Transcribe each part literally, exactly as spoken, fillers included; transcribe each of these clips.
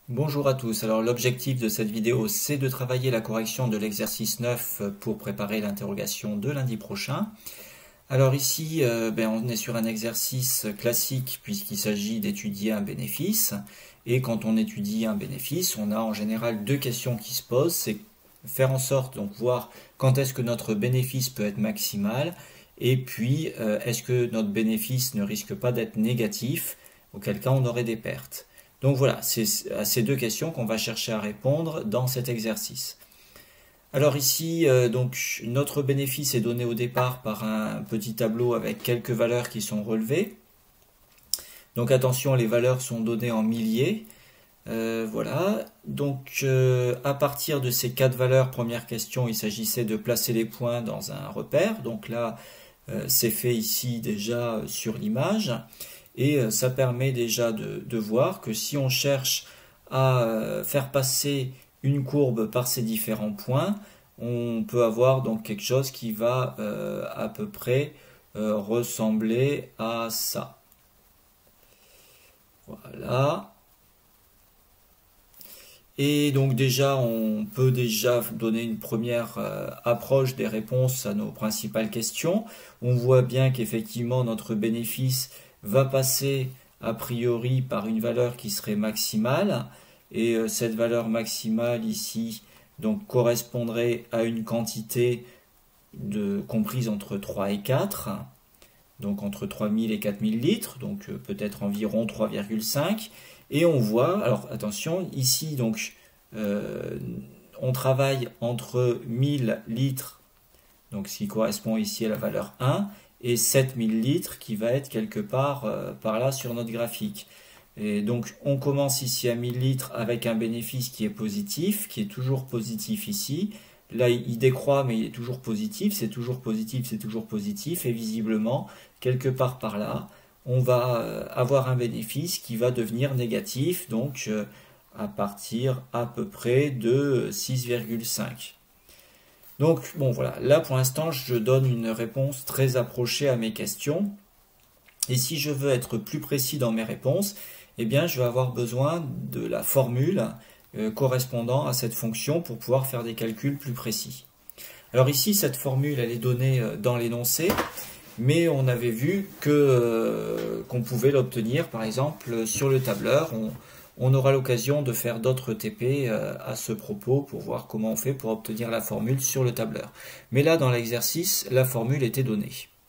Bonjour à tous. Alors l'objectif de cette vidéo, c'est de travailler la correction de l'exercice neuf pour préparer l'interrogation de lundi prochain. Alors ici, euh, ben, on est sur un exercice classique puisqu'il s'agit d'étudier un bénéfice. Et quand on étudie un bénéfice, on a en général deux questions qui se posent. C'est faire en sorte, donc voir quand est-ce que notre bénéfice peut être maximal et puis euh, est-ce que notre bénéfice ne risque pas d'être négatif, auquel cas on aurait des pertes. Donc voilà, c'est à ces deux questions qu'on va chercher à répondre dans cet exercice. Alors ici, euh, donc notre bénéfice est donné au départ par un petit tableau avec quelques valeurs qui sont relevées. Donc attention, les valeurs sont données en milliers. Euh, voilà, donc euh, à partir de ces quatre valeurs, première question, il s'agissait de placer les points dans un repère. Donc là, euh, c'est fait ici déjà sur l'image. Et euh, ça permet déjà de, de voir que si on cherche à euh, faire passer une courbe par ces différents points, on peut avoir donc quelque chose qui va euh, à peu près euh, ressembler à ça. Voilà. Et donc déjà, on peut déjà donner une première euh, approche des réponses à nos principales questions. On voit bien qu'effectivement notre bénéfice va passer a priori par une valeur qui serait maximale. Et euh, cette valeur maximale ici donc correspondrait à une quantité de, comprise entre trois et quatre, donc entre trois mille et quatre mille litres, donc euh, peut-être environ trois virgule cinq. Et on voit, alors attention, ici donc euh, on travaille entre mille litres, donc ce qui correspond ici à la valeur un, et sept mille litres qui va être quelque part euh, par là sur notre graphique. Et donc on commence ici à mille litres avec un bénéfice qui est positif, qui est toujours positif ici. Là il décroît mais il est toujours positif, c'est toujours positif, c'est toujours positif, et visiblement quelque part par là on va avoir un bénéfice qui va devenir négatif, donc euh, à partir à peu près de six virgule cinq. Donc bon voilà, là pour l'instant je donne une réponse très approchée à mes questions. Et si je veux être plus précis dans mes réponses, eh bien je vais avoir besoin de la formule euh, correspondant à cette fonction pour pouvoir faire des calculs plus précis. Alors ici cette formule elle est donnée dans l'énoncé, mais on avait vu que euh, qu'on pouvait l'obtenir par exemple sur le tableur. On, on aura l'occasion de faire d'autres T P euh, à ce propos pour voir comment on fait pour obtenir la formule sur le tableur. Mais là dans l'exercice, la formule était donnée.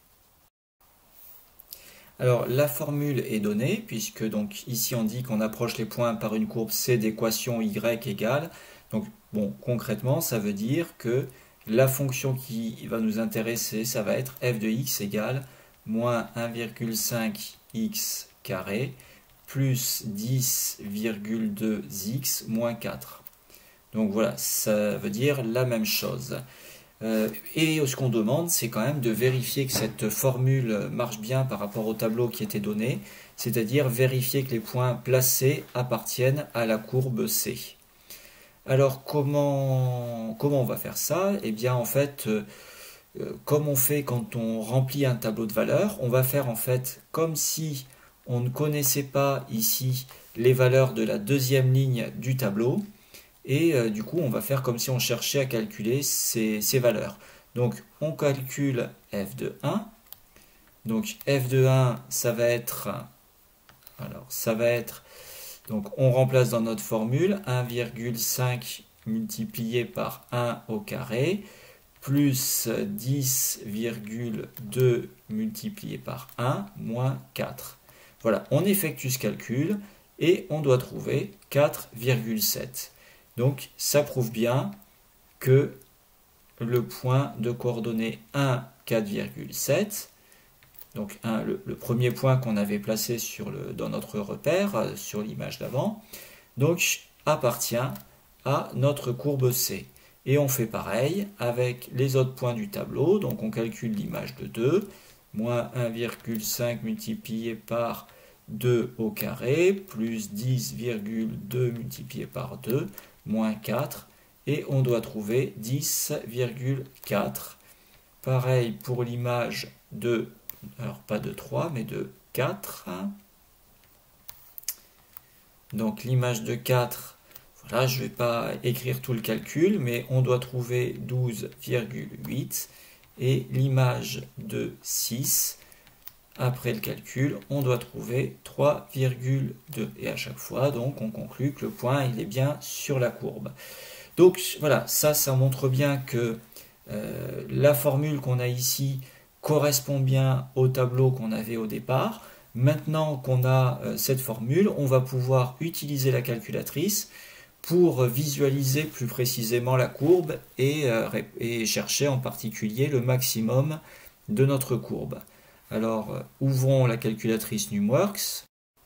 Alors la formule est donnée puisque donc ici on dit qu'on approche les points par une courbe C d'équation y égale. Donc bon, concrètement ça veut dire que la fonction qui va nous intéresser, ça va être f de x égale moins un virgule cinq x carré plus dix virgule deux x moins quatre. Donc voilà, ça veut dire la même chose. Euh, et ce qu'on demande, c'est quand même de vérifier que cette formule marche bien par rapport au tableau qui était donné, c'est-à-dire vérifier que les points placés appartiennent à la courbe C. Alors comment, comment on va faire ça? Eh bien en fait, euh, comme on fait quand on remplit un tableau de valeurs, on va faire en fait comme si on ne connaissait pas ici les valeurs de la deuxième ligne du tableau. Et euh, du coup, on va faire comme si on cherchait à calculer ces, ces valeurs. Donc, on calcule f de un. Donc, f de un, ça va être... Alors, ça va être... Donc, on remplace dans notre formule un virgule cinq multiplié par un au carré plus dix virgule deux multiplié par un moins quatre. Voilà, on effectue ce calcul et on doit trouver quatre virgule sept. Donc ça prouve bien que le point de coordonnées un, quatre virgule sept, donc un, le, le premier point qu'on avait placé sur le, dans notre repère, sur l'image d'avant, donc appartient à notre courbe C. Et on fait pareil avec les autres points du tableau, donc on calcule l'image de deux, moins un virgule cinq multiplié par deux au carré, plus dix virgule deux multiplié par deux, moins quatre, et on doit trouver dix virgule quatre. Pareil pour l'image de, alors pas de trois, mais de quatre. Donc l'image de quatre, voilà, je ne vais pas écrire tout le calcul, mais on doit trouver douze virgule huit. Et l'image de six, après le calcul, on doit trouver trois virgule deux. Et à chaque fois, donc, on conclut que le point, il est bien sur la courbe. Donc voilà, ça, ça montre bien que euh, la formule qu'on a ici correspond bien au tableau qu'on avait au départ. Maintenant qu'on a euh, cette formule, on va pouvoir utiliser la calculatrice pour visualiser plus précisément la courbe et, euh, et chercher en particulier le maximum de notre courbe. Alors, euh, ouvrons la calculatrice Numworks.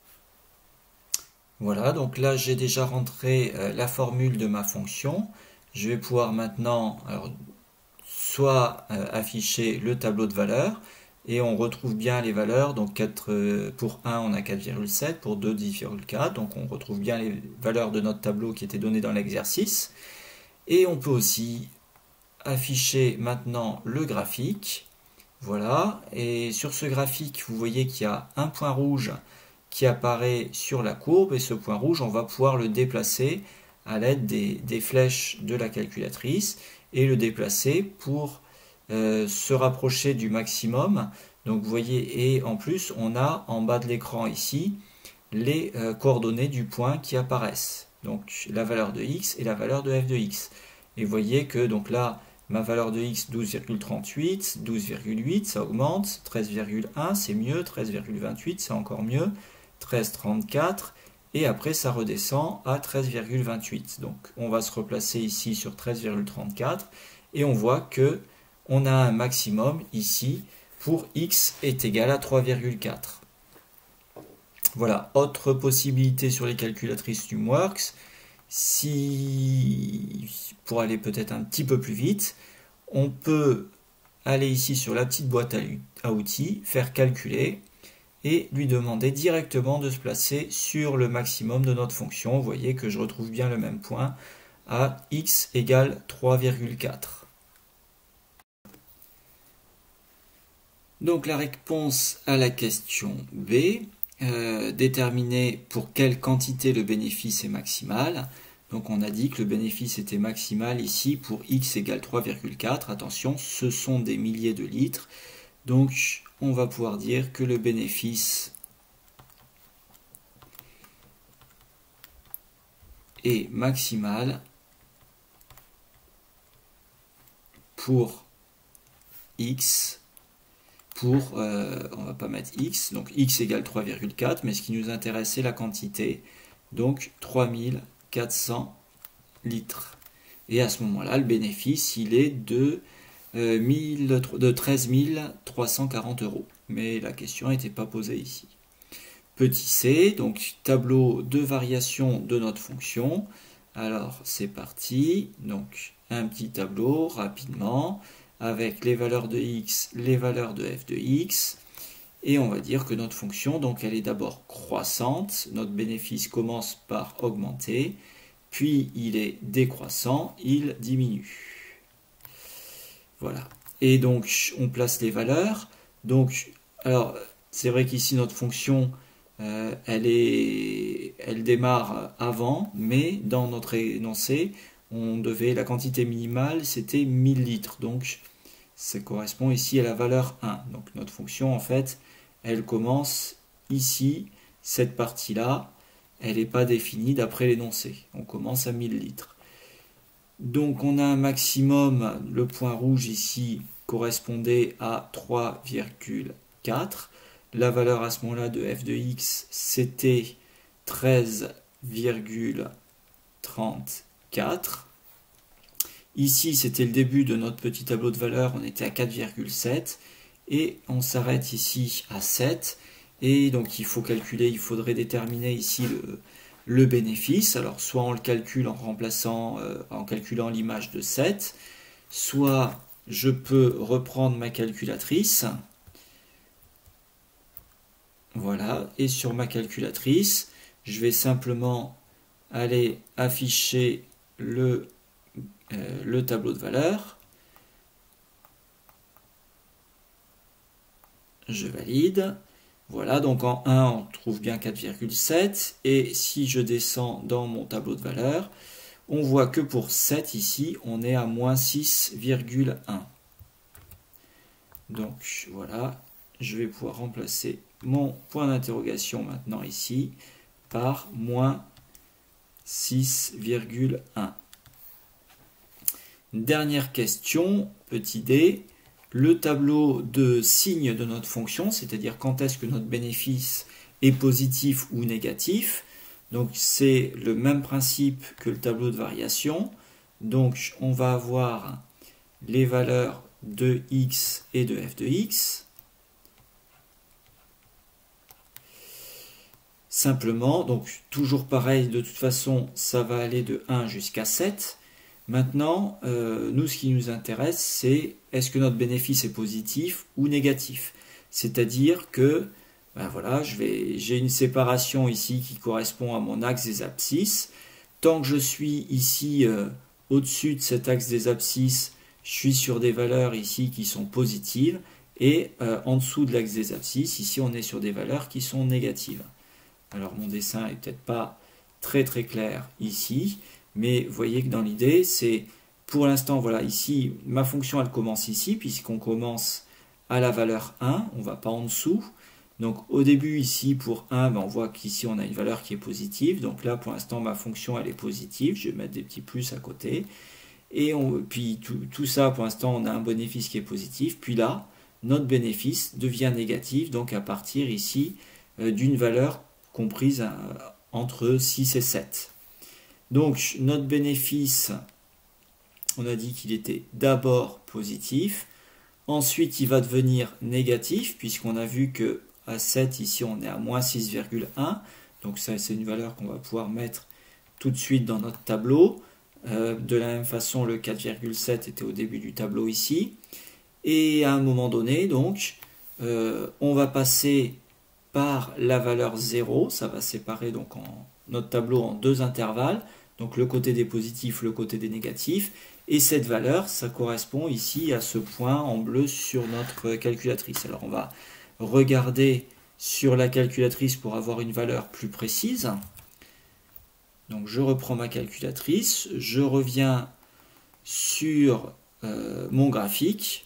Voilà, donc là j'ai déjà rentré euh, la formule de ma fonction. Je vais pouvoir maintenant alors, soit euh, afficher le tableau de valeurs, et on retrouve bien les valeurs. Donc quatre, euh, pour un on a quatre virgule sept, pour deux dix virgule quatre, donc on retrouve bien les valeurs de notre tableau qui étaient données dans l'exercice. Et on peut aussi afficher maintenant le graphique. Voilà, et sur ce graphique vous voyez qu'il y a un point rouge qui apparaît sur la courbe, et ce point rouge on va pouvoir le déplacer à l'aide des, des flèches de la calculatrice et le déplacer pour euh, se rapprocher du maximum. Donc vous voyez, et en plus on a en bas de l'écran ici les euh, coordonnées du point qui apparaissent, donc la valeur de x et la valeur de f de x. Et vous voyez que donc là ma valeur de x, douze virgule trente-huit, douze virgule huit, ça augmente, treize virgule un, c'est mieux, treize virgule vingt-huit, c'est encore mieux, treize virgule trente-quatre, et après ça redescend à treize virgule vingt-huit. Donc on va se replacer ici sur treize virgule trente-quatre, et on voit que on a un maximum ici pour x est égal à trois virgule quatre. Voilà, autre possibilité sur les calculatrices Numworks, si pour aller peut-être un petit peu plus vite, on peut aller ici sur la petite boîte à outils, faire calculer et lui demander directement de se placer sur le maximum de notre fonction. Vous voyez que je retrouve bien le même point à x égale trois virgule quatre. Donc la réponse à la question B, euh, déterminer pour quelle quantité le bénéfice est maximal. Donc on a dit que le bénéfice était maximal ici pour x égale trois virgule quatre. Attention, ce sont des milliers de litres. Donc on va pouvoir dire que le bénéfice est maximal pour x. Pour, euh, on va pas mettre x, donc x égale trois virgule quatre, mais ce qui nous intéresse c'est la quantité, donc trois mille quatre cents litres. Et à ce moment-là, le bénéfice, il est de, euh, mille, de treize mille trois cent quarante euros. Mais la question n'était pas posée ici. Petit c, donc tableau de variation de notre fonction. Alors c'est parti, donc un petit tableau rapidement, avec les valeurs de x, les valeurs de f de x, et on va dire que notre fonction, donc elle est d'abord croissante, notre bénéfice commence par augmenter, puis il est décroissant, il diminue. Voilà. Et donc on place les valeurs. Donc, alors c'est vrai qu'ici notre fonction, euh, elle est, elle démarre avant, mais dans notre énoncé, on devait, la quantité minimale, c'était mille litres. Donc ça correspond ici à la valeur un. Donc notre fonction, en fait, elle commence ici, cette partie-là, elle n'est pas définie d'après l'énoncé. On commence à mille litres. Donc on a un maximum, le point rouge ici correspondait à trois virgule quatre. La valeur à ce moment-là de f de x, c'était treize virgule trente-quatre. Ici, c'était le début de notre petit tableau de valeurs, on était à quatre virgule sept, et on s'arrête ici à sept, et donc il faut calculer, il faudrait déterminer ici le, le bénéfice. Alors soit on le calcule en remplaçant, euh, en calculant l'image de sept, soit je peux reprendre ma calculatrice, voilà, et sur ma calculatrice, je vais simplement aller afficher le Euh, le tableau de valeurs. Je valide. Voilà, donc en un, on trouve bien quatre virgule sept. Et si je descends dans mon tableau de valeurs, on voit que pour sept ici, on est à moins six virgule un. Donc voilà, je vais pouvoir remplacer mon point d'interrogation maintenant ici par moins six virgule un. Dernière question, petit d. Le tableau de signe de notre fonction, c'est-à-dire quand est-ce que notre bénéfice est positif ou négatif. Donc c'est le même principe que le tableau de variation. Donc on va avoir les valeurs de x et de f de x. Simplement, donc toujours pareil, de toute façon, ça va aller de un jusqu'à sept. Maintenant, euh, nous, ce qui nous intéresse, c'est est-ce que notre bénéfice est positif ou négatif. C'est-à-dire que, ben voilà, je vais, j'ai une séparation ici qui correspond à mon axe des abscisses. Tant que je suis ici euh, au-dessus de cet axe des abscisses, je suis sur des valeurs ici qui sont positives. Et euh, en dessous de l'axe des abscisses, ici, on est sur des valeurs qui sont négatives. Alors, mon dessin n'est peut-être pas très très clair ici. Mais vous voyez que dans l'idée, c'est pour l'instant, voilà, ici, ma fonction, elle commence ici, puisqu'on commence à la valeur un, on ne va pas en dessous. Donc au début, ici, pour un, ben, on voit qu'ici, on a une valeur qui est positive. Donc là, pour l'instant, ma fonction, elle est positive. Je vais mettre des petits plus à côté. Et on, puis tout, tout ça, pour l'instant, on a un bénéfice qui est positif. Puis là, notre bénéfice devient négatif, donc à partir ici euh, d'une valeur comprise à, entre six et sept. Donc notre bénéfice, on a dit qu'il était d'abord positif, ensuite il va devenir négatif, puisqu'on a vu que à sept, ici on est à moins six virgule un, donc ça c'est une valeur qu'on va pouvoir mettre tout de suite dans notre tableau. Euh, de la même façon, le quatre virgule sept était au début du tableau ici, et à un moment donné, donc, euh, on va passer par la valeur zéro, ça va séparer donc en, notre tableau en deux intervalles, donc le côté des positifs, le côté des négatifs, et cette valeur, ça correspond ici à ce point en bleu sur notre calculatrice. Alors on va regarder sur la calculatrice pour avoir une valeur plus précise. Donc je reprends ma calculatrice, je reviens sur euh, mon graphique,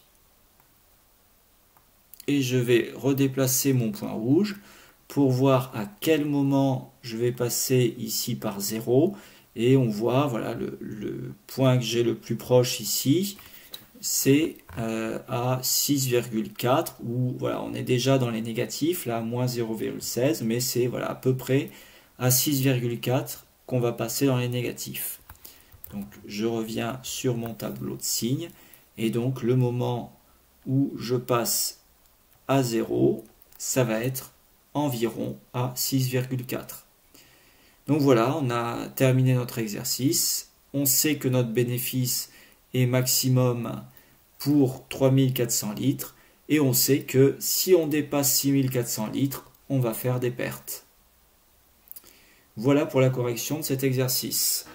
et je vais redéplacer mon point rouge pour voir à quel moment je vais passer ici par zéro. Et on voit, voilà, le, le point que j'ai le plus proche ici, c'est euh, à six virgule quatre, où voilà, on est déjà dans les négatifs, là, moins zéro virgule seize, mais c'est voilà, à peu près à six virgule quatre qu'on va passer dans les négatifs. Donc je reviens sur mon tableau de signes, et donc le moment où je passe à zéro, ça va être environ à six virgule quatre. Donc voilà, on a terminé notre exercice. On sait que notre bénéfice est maximum pour trois mille quatre cents litres. Et on sait que si on dépasse six mille quatre cents litres, on va faire des pertes. Voilà pour la correction de cet exercice.